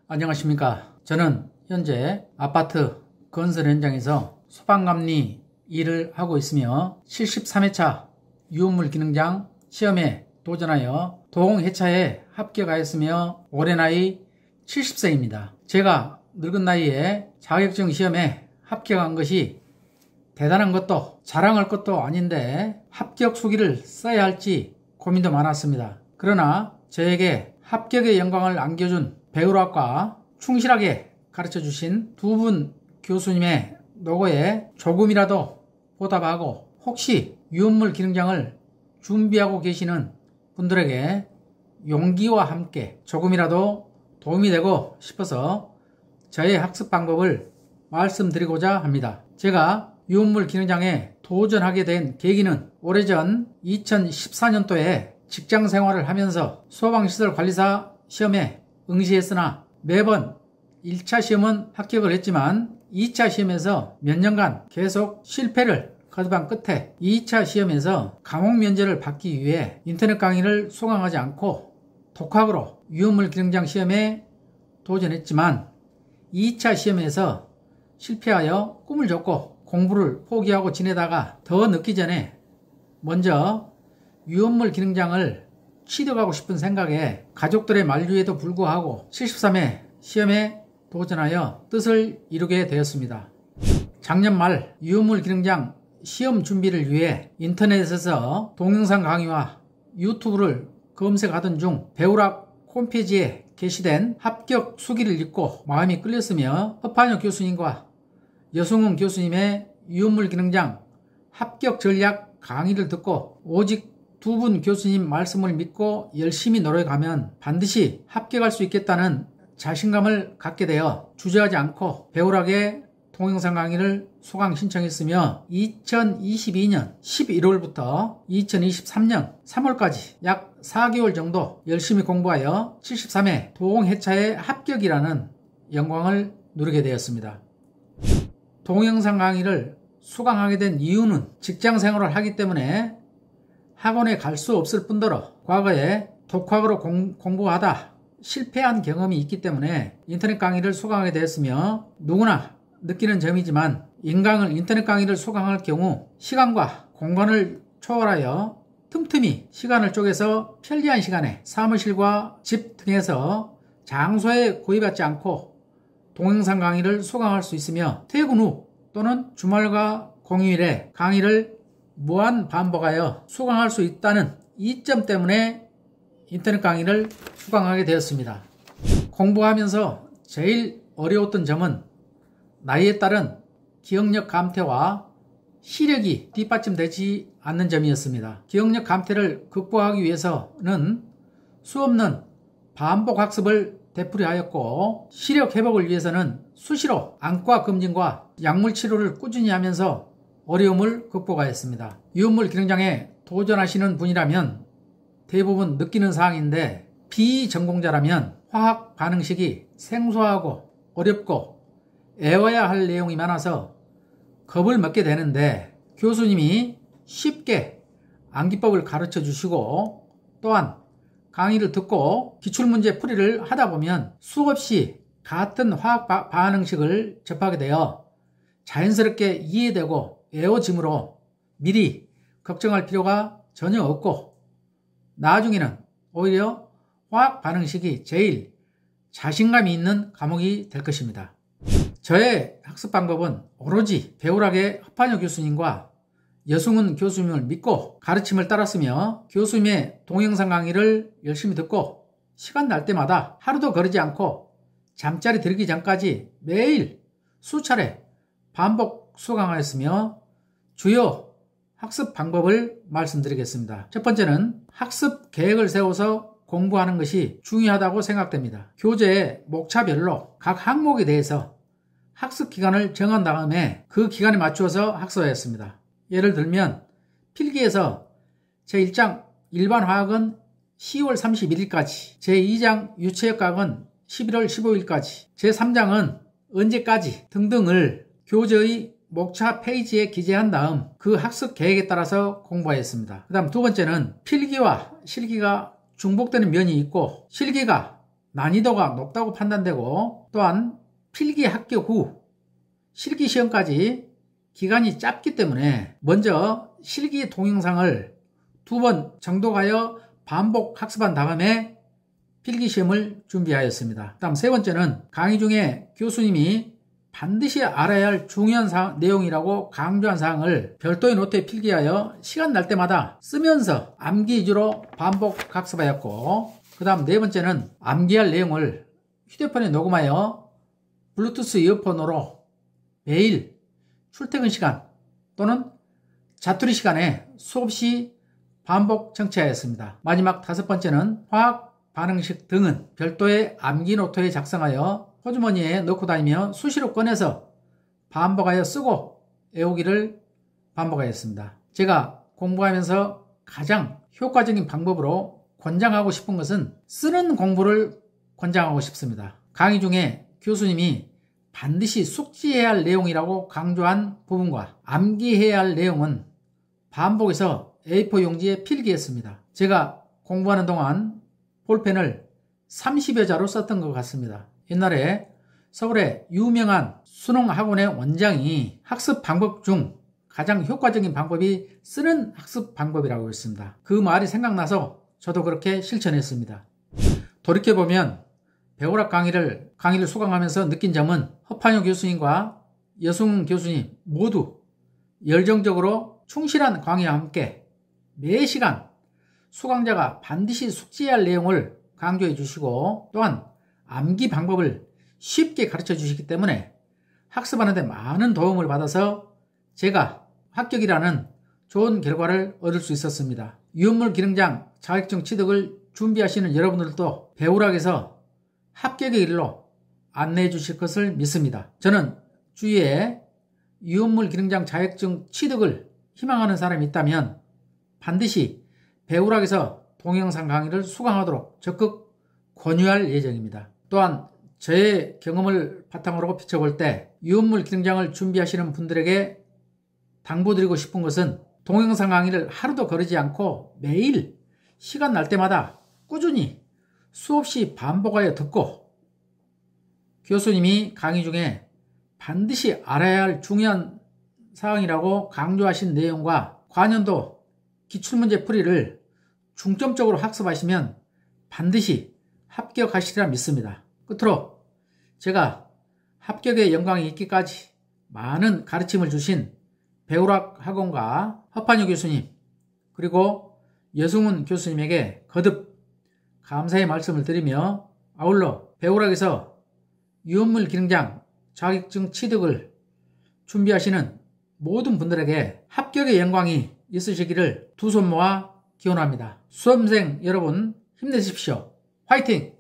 안녕하십니까. 저는 현재 아파트 건설 현장에서 소방감리 일을 하고 있으며 73회차 유흥물 기능장 시험에 도전하여 도홍해차에 합격하였으며 올해 나이 70세입니다. 제가 늙은 나이에 자격증 시험에 합격한 것이 대단한 것도 자랑할 것도 아닌데 합격 수기를 써야 할지 고민도 많았습니다. 그러나 저에게 합격의 영광을 안겨준 배우락과 충실하게 가르쳐주신 두 분 교수님의 노고에 조금이라도 보답하고 혹시 유흥물 기능장을 준비하고 계시는 분들에게 용기와 함께 조금이라도 도움이 되고 싶어서 저의 학습 방법을 말씀드리고자 합니다. 제가 유흥물 기능장에 도전하게 된 계기는 오래전 2014년도에 직장 생활을 하면서 소방시설 관리사 시험에 응시했으나 매번 1차 시험은 합격을 했지만 2차 시험에서 몇 년간 계속 실패를 거듭한 끝에 2차 시험에서 감옥 면제를 받기 위해 인터넷 강의를 수강하지 않고 독학으로 유흥물 기능장 시험에 도전했지만 2차 시험에서 실패하여 꿈을 접고 공부를 포기하고 지내다가 더 늦기 전에 먼저 유흥물 기능장을 취득하고 싶은 생각에 가족들의 만류에도 불구하고 73회 시험에 도전하여 뜻을 이루게 되었습니다. 작년 말 유흥물 기능장 시험 준비를 위해 인터넷에서 동영상 강의와 유튜브를 검색하던 중 배우락 홈페이지에 게시된 합격 수기를 읽고 마음이 끌렸으며 허판혁 교수님과 여승훈 교수님의 유흥물 기능장 합격 전략 강의를 듣고 오직 두 분 교수님 말씀을 믿고 열심히 노력하면 반드시 합격할 수 있겠다는 자신감을 갖게 되어 주저하지 않고 배우락의 동영상 강의를 수강 신청했으며 2022년 11월부터 2023년 3월까지 약 4개월 정도 열심히 공부하여 73회 도홍해차에 합격이라는 영광을 누리게 되었습니다. 동영상 강의를 수강하게 된 이유는 직장 생활을 하기 때문에 학원에 갈 수 없을 뿐더러 과거에 독학으로 공부하다 실패한 경험이 있기 때문에 인터넷 강의를 수강하게 되었으며 누구나 느끼는 점이지만 인터넷 강의를 수강할 경우 시간과 공간을 초월하여 틈틈이 시간을 쪼개서 편리한 시간에 사무실과 집 등에서 장소에 구애받지 않고 동영상 강의를 수강할 수 있으며 퇴근 후 또는 주말과 공휴일에 강의를 무한 반복하여 수강할 수 있다는 이점 때문에 인터넷 강의를 수강하게 되었습니다. 공부하면서 제일 어려웠던 점은 나이에 따른 기억력 감퇴와 시력이 뒷받침되지 않는 점이었습니다. 기억력 감퇴를 극복하기 위해서는 수없는 반복 학습을 되풀이하였고 시력 회복을 위해서는 수시로 안과 검진과 약물 치료를 꾸준히 하면서 어려움을 극복하였습니다. 유흥물 기능장에 도전하시는 분이라면 대부분 느끼는 사항인데 비전공자라면 화학 반응식이 생소하고 어렵고 외워야 할 내용이 많아서 겁을 먹게 되는데 교수님이 쉽게 암기법을 가르쳐 주시고 또한 강의를 듣고 기출문제 풀이를 하다 보면 수없이 같은 화학 반응식을 접하게 되어 자연스럽게 이해되고 외워지므로 미리 걱정할 필요가 전혀 없고 나중에는 오히려 화학 반응식이 제일 자신감이 있는 과목이 될 것입니다. 저의 학습 방법은 오로지 배우락의 허판혁 교수님과 여승훈 교수님을 믿고 가르침을 따랐으며 교수님의 동영상 강의를 열심히 듣고 시간 날 때마다 하루도 거르지 않고 잠자리 들기 전까지 매일 수차례 반복 수강하였으며 주요 학습 방법을 말씀드리겠습니다. 첫 번째는 학습 계획을 세워서 공부하는 것이 중요하다고 생각됩니다. 교재의 목차별로 각 항목에 대해서 학습 기간을 정한 다음에 그 기간에 맞추어서 학습하였습니다. 예를 들면 필기에서 제1장 일반 화학은 10월 31일까지, 제2장 유체역학은 11월 15일까지, 제3장은 언제까지 등등을 교재의 목차 페이지에 기재한 다음 그 학습 계획에 따라서 공부하였습니다. 그 다음 두 번째는 필기와 실기가 중복되는 면이 있고 실기가 난이도가 높다고 판단되고 또한 필기 합격 후 실기 시험까지 기간이 짧기 때문에 먼저 실기 동영상을 2번 정도 가여 반복 학습한 다음에 필기시험을 준비하였습니다. 다음 세 번째는 강의 중에 교수님이 반드시 알아야 할 중요한 내용이라고 강조한 사항을 별도의 노트에 필기하여 시간 날 때마다 쓰면서 암기 위주로 반복 학습하였고, 그 다음 네 번째는 암기할 내용을 휴대폰에 녹음하여 블루투스 이어폰으로 매일 출퇴근 시간 또는 자투리 시간에 수없이 반복 청취하였습니다. 마지막 다섯 번째는 화학 반응식 등은 별도의 암기 노트에 작성하여 호주머니에 넣고 다니며 수시로 꺼내서 반복하여 쓰고 외우기를 반복하였습니다. 제가 공부하면서 가장 효과적인 방법으로 권장하고 싶은 것은 쓰는 공부를 권장하고 싶습니다. 강의 중에 교수님이 반드시 숙지해야 할 내용이라고 강조한 부분과 암기해야 할 내용은 반복해서 A4 용지에 필기했습니다. 제가 공부하는 동안 볼펜을 30여 자로 썼던 것 같습니다. 옛날에 서울의 유명한 수능학원의 원장이 학습 방법 중 가장 효과적인 방법이 쓰는 학습 방법이라고 했습니다. 그 말이 생각나서 저도 그렇게 실천했습니다. 돌이켜보면 배우락 강의를 수강하면서 느낀 점은 허판효 교수님과 여승훈 교수님 모두 열정적으로 충실한 강의와 함께 매 시간 수강자가 반드시 숙지해야 할 내용을 강조해 주시고 또한 암기 방법을 쉽게 가르쳐 주시기 때문에 학습하는 데 많은 도움을 받아서 제가 합격이라는 좋은 결과를 얻을 수 있었습니다. 유연물 기능장 자격증 취득을 준비하시는 여러분들도 배우락에서 합격의 길로 안내해 주실 것을 믿습니다. 저는 주위에 유연물 기능장 자격증 취득을 희망하는 사람이 있다면 반드시 배우락에서 동영상 강의를 수강하도록 적극 권유할 예정입니다. 또한 저의 경험을 바탕으로 비춰볼 때 유연물 기능장을 준비하시는 분들에게 당부드리고 싶은 것은 동영상 강의를 하루도 거르지 않고 매일 시간 날 때마다 꾸준히 수없이 반복하여 듣고 교수님이 강의 중에 반드시 알아야 할 중요한 사항이라고 강조하신 내용과 관연도 기출문제 풀이를 중점적으로 학습하시면 반드시 합격하시리라 믿습니다. 끝으로 제가 합격의 영광이 있기까지 많은 가르침을 주신 배우락 학원과 허판효 교수님 그리고 여승훈 교수님에게 거듭 감사의 말씀을 드리며 아울러 배우락에서 유연물 기능장 자격증 취득을 준비하시는 모든 분들에게 합격의 영광이 있으시기를 두 손 모아 기원합니다. 수험생 여러분 힘내십시오. 화이팅!